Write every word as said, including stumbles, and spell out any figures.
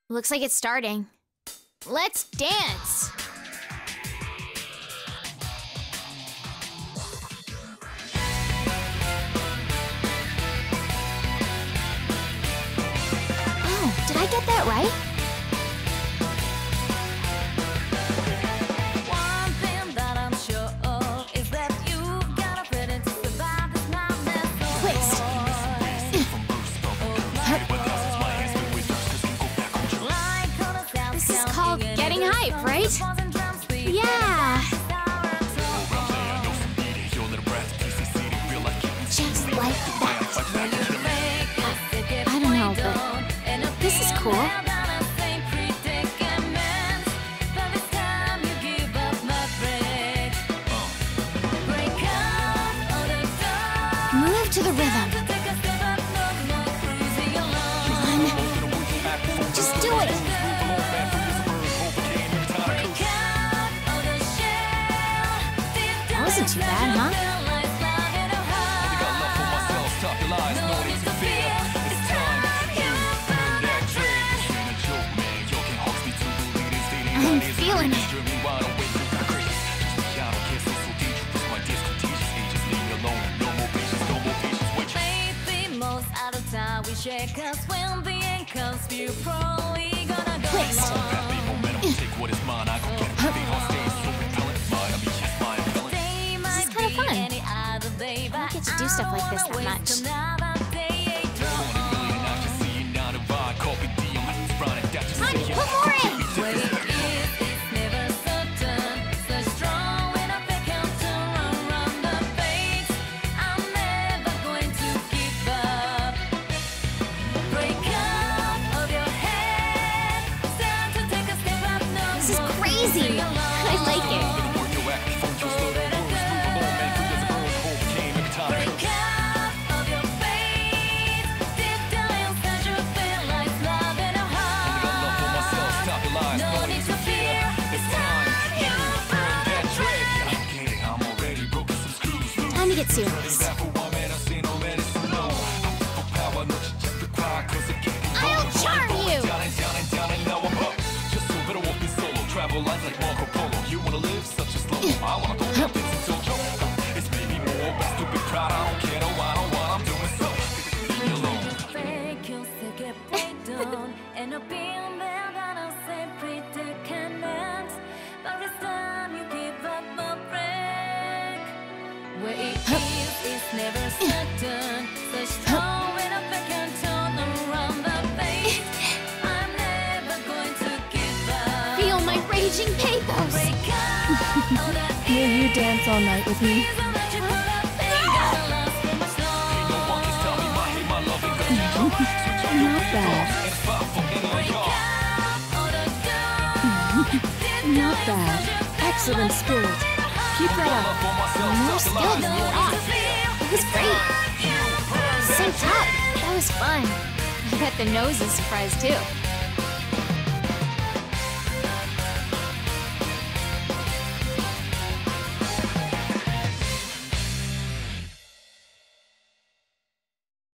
Looks like it's starting. Let's dance! Oh, did I get that right? One thing that I'm sure of is that you gotta fit into survive this madness. Twist. This is called getting hype, right? Yeah. Just like that. I don't know, but this is cool. Move to the rhythm. Come on. Just do it. That wasn't too bad, huh? I'm feeling it. We shake us when the end comes. We're probably gonna go Twist. This is kind of fun. I don't get to do stuff like this that much. Honey, put more in! This is crazy! I like it. Time to get serious. I'll charm you! Travel lines like Marco Polo. You wanna live such a slow. I wanna go up in Tojo. It's maybe more best to be proud. I don't care, no, I don't want. I'm doing so. Leave me alone. Fake you to get played down, and I've been there that I say predicament. But this time you give up my break. Where it is, it's never certain. So strong when I can turn around the face. I'm never going to give up. Feel my raging pathos! Will you dance all night with me? Not bad. Not bad. Excellent spirit. Keep that up. More skill than I thought. It was great. Synced up. That was fun. I bet the nose is surprised too.